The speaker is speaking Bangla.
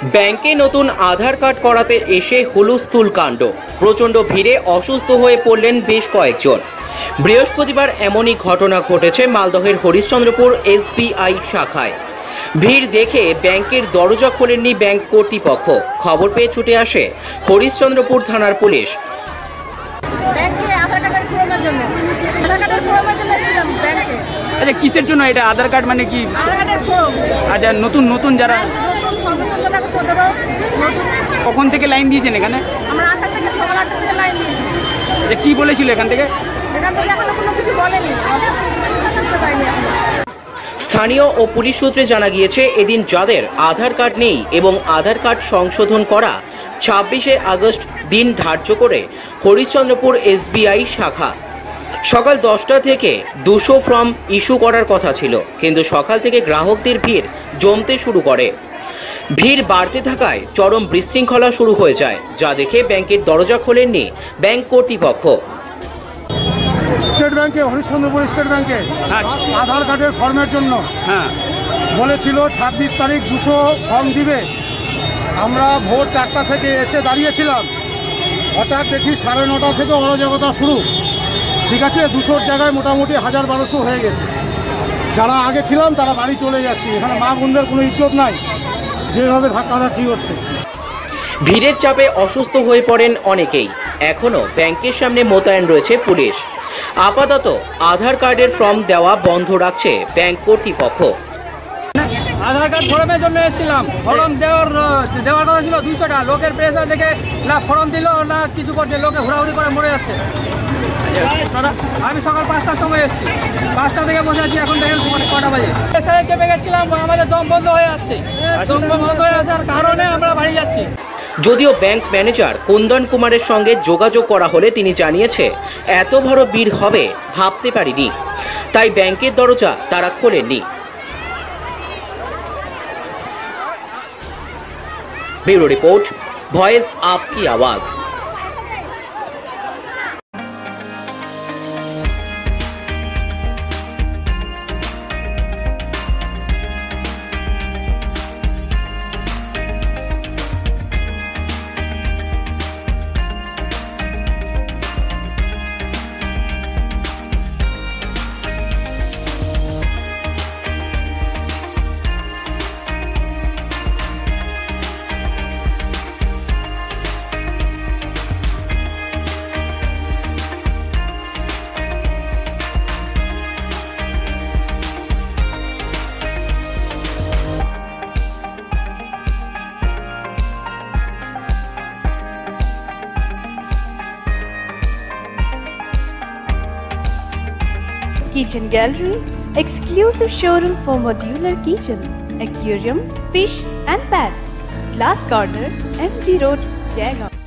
ব্যাংকে নতুন আধার কার্ড করাতে এসে হুলস্থুল কাণ্ড। প্রচণ্ড ভিড়ে অসুস্থ হয়ে পড়লেন বেশ কয়েকজন। বৃহস্পতিবার এমনই ঘটনা ঘটেছে মালদহের হরিশ্চন্দ্রপুর এসবিআই শাখায়। ভিড় দেখে ব্যাংকের দরজা খোলেননি ব্যাংক কর্তৃপক্ষ। খবর পেয়ে ছুটে আসে হরিশ্চন্দ্রপুর থানার পুলিশ। আচ্ছা, কিসের জন্য এটা আধার কার্ড মানে কি? আচ্ছা, নতুন নতুন যারা কখন থেকে লাইন দিয়েছেন এখানে? আমরা 8টা থেকে সকাল 8টা থেকে লাইন দিয়েছি। কি বলেছিল এখান থেকে? এখনো কোনো কিছু বলেনি। স্থানীয় ও পুলিশ সূত্রে জানা গিয়েছে, এদিন যাদের আধার কার্ড নেই এবং আধার কার্ড সংশোধন করা 26শে আগস্ট দিন ধার্য করে হরিশ্চন্দ্রপুর এসবিআই শাখা সকাল 10টা থেকে 200 ফর্ম ইস্যু করার কথা ছিল, কিন্তু সকাল থেকে গ্রাহকদের ভিড় জমতে শুরু করে। ভিড় বাড়তে থাকায় চরম বিশৃঙ্খলা শুরু হয়ে যায়, যা দেখে ব্যাংকের দরজা খোলেননি ব্যাংক কর্তৃপক্ষ। স্টেট ব্যাংকে, হরিশ্চন্দ্রপুর স্টেট ব্যাংকে আধার কার্ডের ফর্মের জন্য বলেছিল 26 তারিখ 200 ফর্ম দিবে। আমরা ভোর 4টা থেকে এসে দাঁড়িয়েছিলাম। হঠাৎ দেখি 9:30 থেকে অরাজকতা শুরু। ঠিক আছে, 200-র জায়গায় মোটামুটি 1000-1200 হয়ে গেছে। যারা আগে ছিলাম তারা বাড়ি চলে যাচ্ছি। এখানে মা বোনদের কোনো ইজ্জত নাই, যেভাবে ধাক্কাধাক্কি হচ্ছে। ভিড়ের চাপে অসুস্থ হয়ে পড়েন অনেকেই। এখনও ব্যাংকের সামনে মোতায়েন রয়েছে পুলিশ। আপাতত আধার কার্ডের ফর্ম দেওয়া বন্ধ রাখছে ব্যাংক কর্তৃপক্ষ। আধার কার্ড ফর্মের জন্য এসেছিলাম। ফর্ম দেওয়ার কথা ছিল 200টা। লোকের প্রেসার দেখে না ফর্ম দিল না কিছু করছে, লোকে ঘোরাঘুরি করে মরে যাচ্ছে। আমি সকাল 5টার সময় এসেছি, 5টা থেকে বসে আছি, এখন দেখেন কটা বাজে। প্রেসারে চেপে গেছিলাম, আমাদের দম বন্ধ হয়ে আসছে। দম বন্ধ হয়ে আসার কারণে আমরা বাড়ি যাচ্ছি। যদিও ব্যাংক ম্যানেজার কুন্দন কুমারের সঙ্গে যোগাযোগ করা হলে তিনি জানিয়েছে, এত বড় ভিড় হবে ভাবতে পারিনি, তাই ব্যাংকের দরজা তারা খোলেননি। Bureau report, voice Aapki Awaaz. Kitchen Gallery, exclusive showroom for modular kitchen, aquarium, fish and pets. Glass Corner, MG Road, Jaigaon.